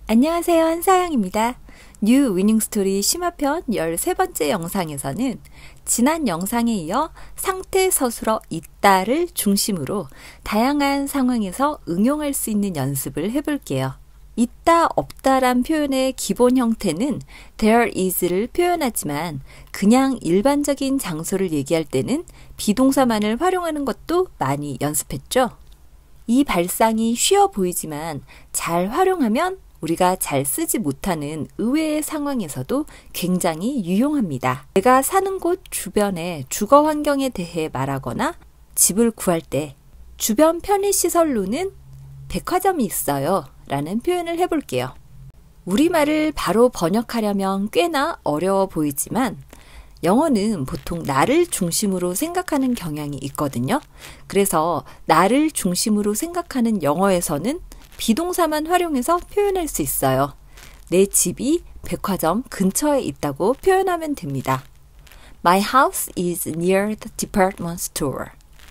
안녕하세요, 한사영입니다. 뉴 위닝 스토리 심화편 13번째 영상에서는 지난 영상에 이어 상태 서술어 있다를 중심으로 다양한 상황에서 응용할 수 있는 연습을 해볼게요. 있다, 없다란 표현의 기본 형태는 there is를 표현하지만 그냥 일반적인 장소를 얘기할 때는 비동사만을 활용하는 것도 많이 연습했죠. 이 발상이 쉬워 보이지만 잘 활용하면 우리가 잘 쓰지 못하는 의외의 상황에서도 굉장히 유용합니다. 내가 사는 곳 주변의 주거 환경에 대해 말하거나 집을 구할 때 주변 편의시설로는 백화점이 있어요 라는 표현을 해볼게요. 우리말을 바로 번역하려면 꽤나 어려워 보이지만 영어는 보통 나를 중심으로 생각하는 경향이 있거든요. 그래서 나를 중심으로 생각하는 영어에서는 비동사만 활용해서 표현할 수 있어요. 내 집이 백화점 근처에 있다고 표현하면 됩니다. My house is near the department store.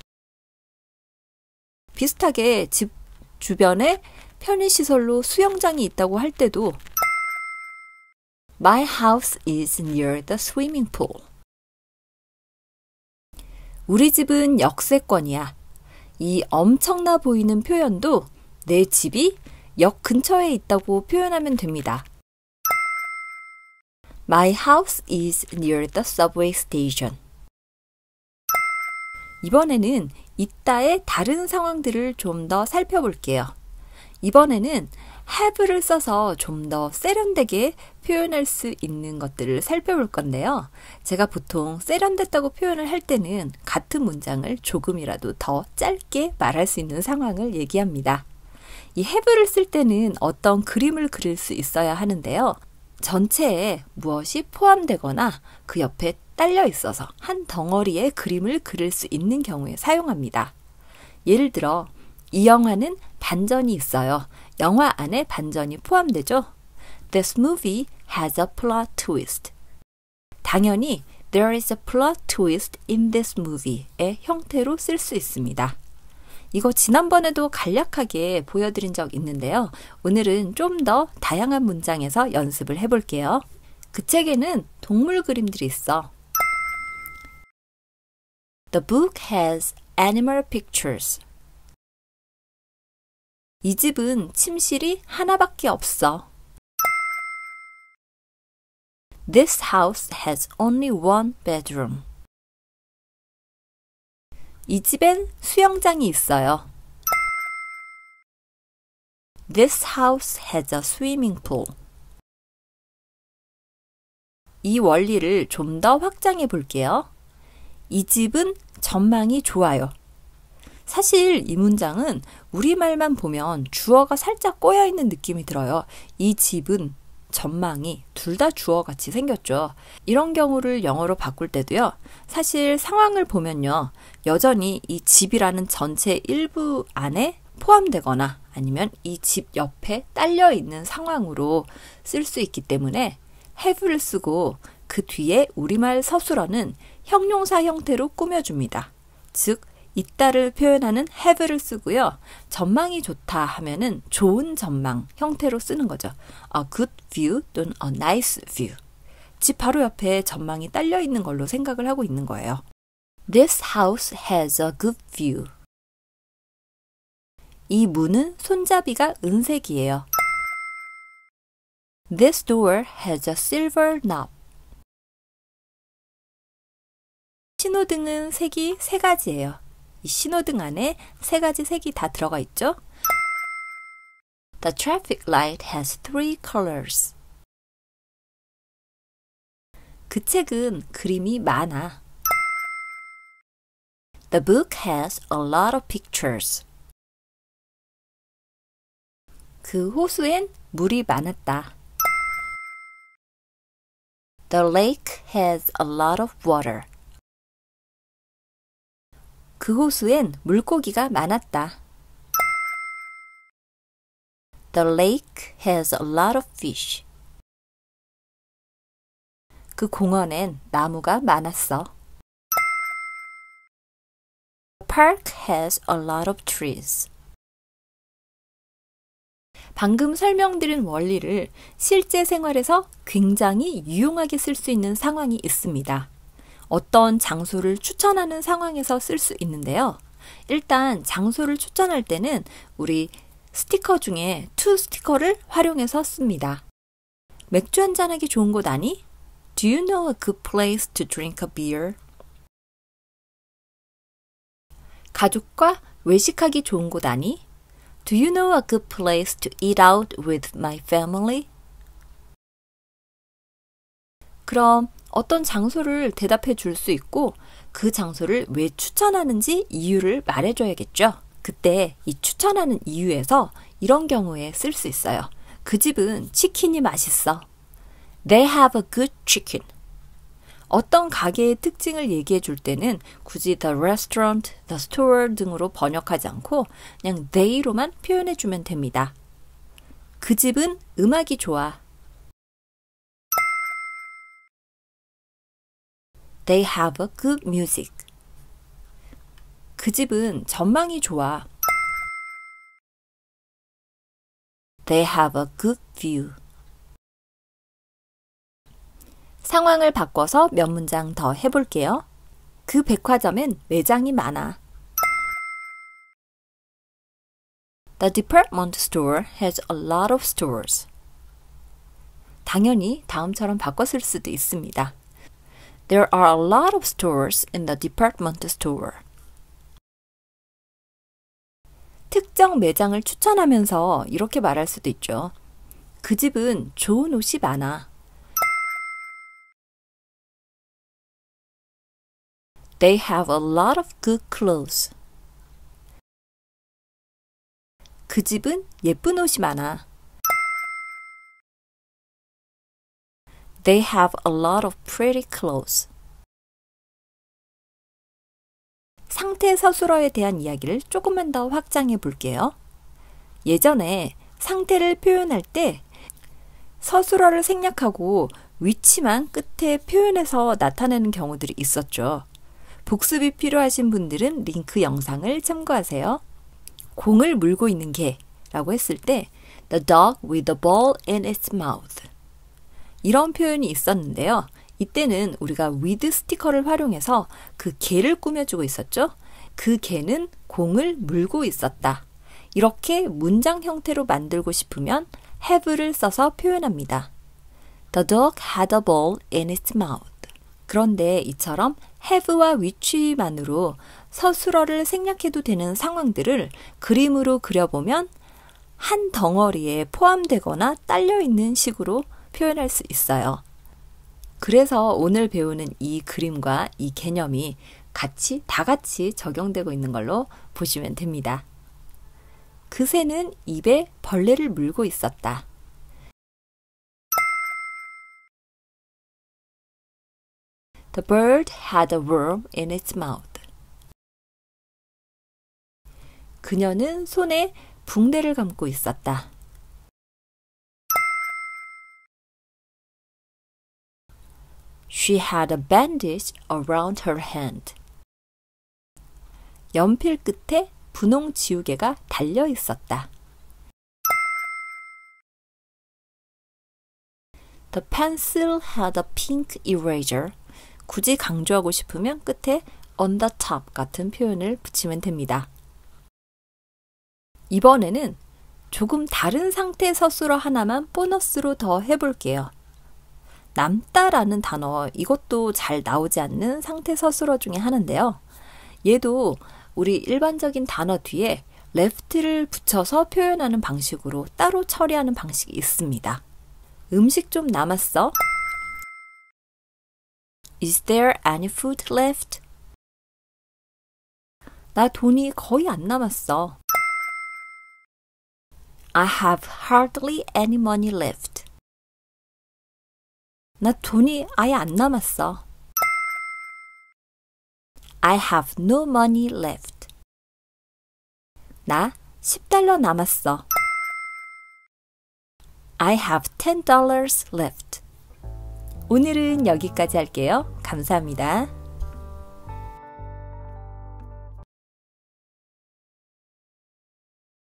비슷하게 집 주변에 편의시설로 수영장이 있다고 할 때도 My house is near the swimming pool. 우리 집은 역세권이야. 이 엄청나 보이는 표현도 내 집이 역 근처에 있다고 표현하면 됩니다. My house is near the subway station. 이번에는 있다의 다른 상황들을 좀 더 살펴볼게요. 이번에는 have를 써서 좀 더 세련되게 표현할 수 있는 것들을 살펴볼 건데요. 제가 보통 세련됐다고 표현을 할 때는 같은 문장을 조금이라도 더 짧게 말할 수 있는 상황을 얘기합니다. 이 have를 쓸 때는 어떤 그림을 그릴 수 있어야 하는데요. 전체에 무엇이 포함되거나 그 옆에 딸려 있어서 한 덩어리의 그림을 그릴 수 있는 경우에 사용합니다. 예를 들어 이 영화는 반전이 있어요. 영화 안에 반전이 포함되죠. This movie has a plot twist. 당연히 There is a plot twist in this movie의 형태로 쓸 수 있습니다. 이거 지난번에도 간략하게 보여드린 적 있는데요. 오늘은 좀 더 다양한 문장에서 연습을 해볼게요. 그 책에는 동물 그림들이 있어. The book has animal pictures. 이 집은 침실이 하나밖에 없어. This house has only one bedroom. 이 집엔 수영장이 있어요. This house has a swimming pool. 이 원리를 좀 더 확장해 볼게요. 이 집은 전망이 좋아요. 사실 이 문장은 우리말만 보면 주어가 살짝 꼬여 있는 느낌이 들어요. 이 집은 전망이 둘 다 주어같이 생겼죠. 이런 경우를 영어로 바꿀 때도요. 사실 상황을 보면요. 여전히 이 집이라는 전체 일부 안에 포함되거나 아니면 이 집 옆에 딸려 있는 상황으로 쓸 수 있기 때문에 have를 쓰고 그 뒤에 우리말 서술어는 형용사 형태로 꾸며줍니다. 즉 있다를 표현하는 have를 쓰고요. 전망이 좋다 하면은 좋은 전망 형태로 쓰는 거죠. A good view 또는 a nice view. 집 바로 옆에 전망이 딸려 있는 걸로 생각을 하고 있는 거예요. This house has a good view. 이 문은 손잡이가 은색이에요. This door has a silver knob. 신호등은 색이 세 가지예요. 이 신호등 안에 세 가지 색이 다 들어가 있죠? The traffic light has three colors. 그 책은 그림이 많아. The book has a lot of pictures. 그 호수엔 물이 많았다. The lake has a lot of water. 그 호수엔 물고기가 많았다. The lake has a lot of fish. 그 공원엔 나무가 많았어. The park has a lot of trees. 방금 설명드린 원리를 실제 생활에서 굉장히 유용하게 쓸 수 있는 상황이 있습니다. 어떤 장소를 추천하는 상황에서 쓸 수 있는데요. 일단 장소를 추천할 때는 우리 스티커 중에 to 스티커를 활용해서 씁니다. 맥주 한잔하기 좋은 곳 아니? Do you know a good place to drink a beer? 가족과 외식하기 좋은 곳 아니? Do you know a good place to eat out with my family? 그럼 어떤 장소를 대답해 줄 수 있고 그 장소를 왜 추천하는지 이유를 말해줘야겠죠. 그때 이 추천하는 이유에서 이런 경우에 쓸 수 있어요. 그 집은 치킨이 맛있어. They have a good chicken. 어떤 가게의 특징을 얘기해 줄 때는 굳이 the restaurant, the store 등으로 번역하지 않고 그냥 they로만 표현해 주면 됩니다. 그 집은 음악이 좋아. They have a good music. 그 집은 전망이 좋아. They have a good view. 상황을 바꿔서 몇 문장 더 해볼게요. 그 백화점엔 매장이 많아. The department store has a lot of stores. 당연히 다음처럼 바꿔 쓸 수도 있습니다. There are a lot of stores in the department store. 특정 매장을 추천하면서 이렇게 말할 수도 있죠. 그 집은 좋은 옷이 많아. They have a lot of good clothes. 그 집은 예쁜 옷이 많아. They have a lot of pretty clothes. 상태 서술어에 대한 이야기를 조금만 더 확장해 볼게요. 예전에 상태를 표현할 때 서술어를 생략하고 위치만 끝에 표현해서 나타내는 경우들이 있었죠. 복습이 필요하신 분들은 링크 영상을 참고하세요. 공을 물고 있는 개라고 했을 때 The dog with the ball in its mouth. 이런 표현이 있었는데요. 이때는 우리가 with 스티커를 활용해서 그 개를 꾸며주고 있었죠. 그 개는 공을 물고 있었다. 이렇게 문장 형태로 만들고 싶으면 have를 써서 표현합니다. The dog had a ball in its mouth. 그런데 이처럼 have와 which만으로 서술어를 생략해도 되는 상황들을 그림으로 그려보면 한 덩어리에 포함되거나 딸려있는 식으로 표현할 수 있어요. 그래서 오늘 배우는 이 그림과 이 개념이 다 같이 적용되고 있는 걸로 보시면 됩니다. 그 새는 입에 벌레를 물고 있었다. The bird had a worm in its mouth. 그녀는 손에 붕대를 감고 있었다. She had a bandage around her hand. 연필 끝에 분홍 지우개가 달려 있었다. The pencil had a pink eraser. 굳이 강조하고 싶으면 끝에 on the top 같은 표현을 붙이면 됩니다. 이번에는 조금 다른 상태 서술어 하나만 보너스로 더 해볼게요. 남다라는 단어, 이것도 잘 나오지 않는 상태 서술어 중에 하나인데요. 얘도 우리 일반적인 단어 뒤에 left를 붙여서 표현하는 방식으로 따로 처리하는 방식이 있습니다. 음식 좀 남았어? Is there any food left? 나 돈이 거의 안 남았어. I have hardly any money left. 나 돈이 아예 안 남았어. I have no money left. 나 $10 남았어. I have $10 left. 오늘은 여기까지 할게요. 감사합니다.